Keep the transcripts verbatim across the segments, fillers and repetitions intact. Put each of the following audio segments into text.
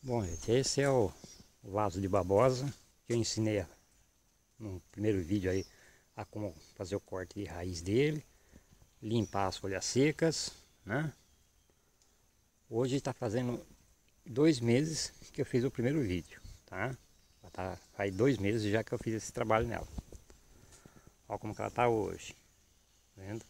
Bom, gente, esse é o vaso de babosa que eu ensinei no primeiro vídeo aí a como fazer o corte de raiz dele, limpar as folhas secas, né? Hoje está fazendo dois meses que eu fiz o primeiro vídeo, tá? Tá faz dois meses já que eu fiz esse trabalho nela. Olha como que ela tá hoje, tá vendo?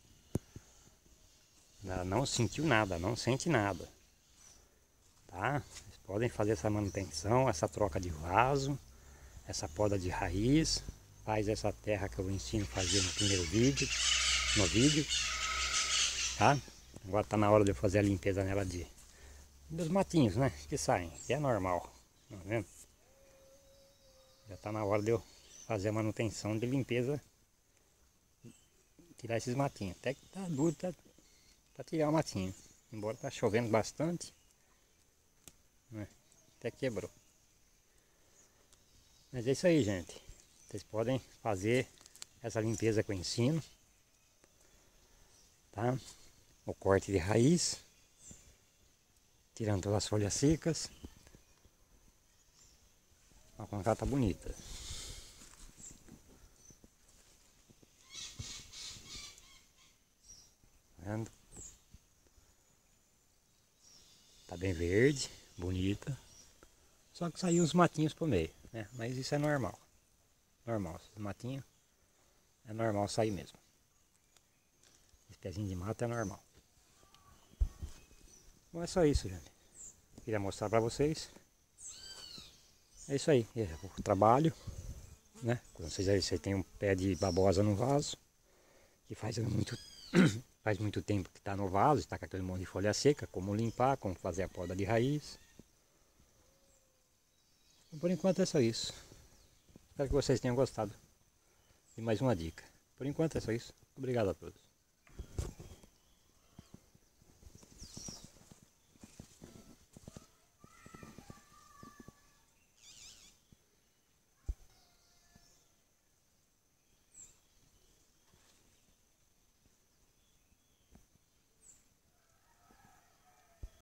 Ela não sentiu nada, não sente nada, tá? Vocês podem fazer essa manutenção, essa troca de vaso, essa poda de raiz, faz essa terra que eu ensino a fazer no primeiro vídeo, no vídeo, tá? Agora tá na hora de eu fazer a limpeza nela de dos matinhos, né, que saem, que é normal, tá vendo? Já tá na hora de eu fazer a manutenção de limpeza, tirar esses matinhos. Até que tá duro tá, pra tirar o matinho, embora tá chovendo bastante, né? Até quebrou. Mas é isso aí, gente. Vocês podem fazer essa limpeza que eu ensino, tá? O corte de raiz, tirando todas as folhas secas. Olha como ela tá bonita. Tá vendo? Tá bem verde, bonita. Só que saiu uns matinhos pro meio, né? Mas isso é normal. Normal, esses matinhos é normal sair mesmo. Esse pezinho de mato é normal. Bom, é só isso, gente. Queria mostrar pra vocês. É isso aí, é o trabalho, né? Quando vocês aí você tem um pé de babosa no vaso, que faz muito, faz muito tempo que está no vaso, está com aquele monte de folha seca, como limpar, como fazer a poda de raiz. Por enquanto é só isso. Espero que vocês tenham gostado de mais uma dica. Por enquanto é só isso. Obrigado a todos.